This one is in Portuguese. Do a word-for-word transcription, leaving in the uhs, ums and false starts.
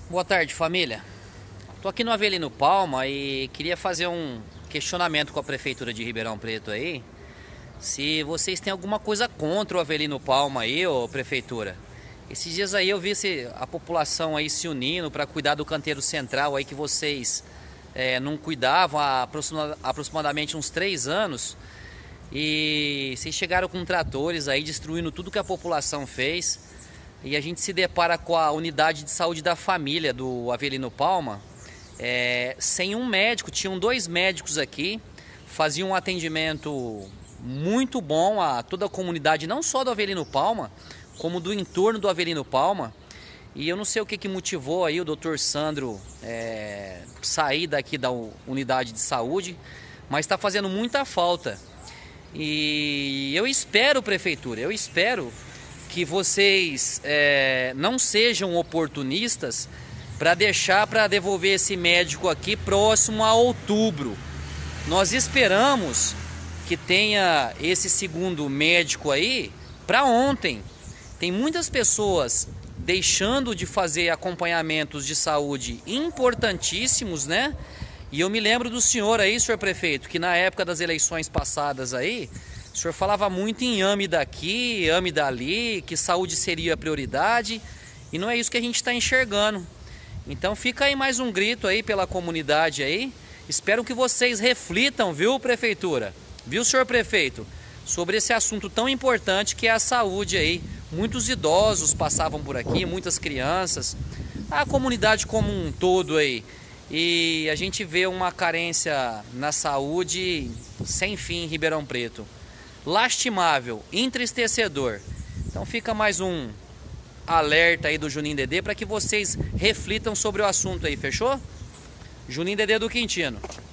Boa tarde, família. Tô aqui no Avelino Palma e queria fazer um questionamento com a Prefeitura de Ribeirão Preto aí. Se vocês têm alguma coisa contra o Avelino Palma aí, ô Prefeitura. Esses dias aí eu vi esse, a população aí se unindo para cuidar do canteiro central aí que vocês é, não cuidavam há aproxima, aproximadamente uns três anos. E vocês chegaram com tratores aí destruindo tudo que a população fez. E a gente se depara com a unidade de saúde da família do Avelino Palma, é, sem um médico. Tinham dois médicos aqui, faziam um atendimento muito bom a toda a comunidade, não só do Avelino Palma, como do entorno do Avelino Palma. E eu não sei o que, que motivou aí o doutor Sandro é, sair daqui da unidade de saúde, mas está fazendo muita falta. E eu espero, Prefeitura, eu espero que vocês é, não sejam oportunistas para deixar para devolver esse médico aqui próximo a outubro. Nós esperamos que tenha esse segundo médico aí para ontem. Tem muitas pessoas deixando de fazer acompanhamentos de saúde importantíssimos, né? E eu me lembro do senhor aí, senhor prefeito, que na época das eleições passadas aí, o senhor falava muito em ame daqui, ame dali, que saúde seria a prioridade, e não é isso que a gente está enxergando. Então fica aí mais um grito aí pela comunidade aí. Espero que vocês reflitam, viu, Prefeitura? Viu, senhor prefeito? Sobre esse assunto tão importante que é a saúde aí. Muitos idosos passavam por aqui, muitas crianças, a comunidade como um todo aí. E a gente vê uma carência na saúde sem fim em Ribeirão Preto. Lastimável, entristecedor. Então fica mais um alerta aí do Juninho Dedê para que vocês reflitam sobre o assunto aí, fechou? Juninho Dedê do Quintino.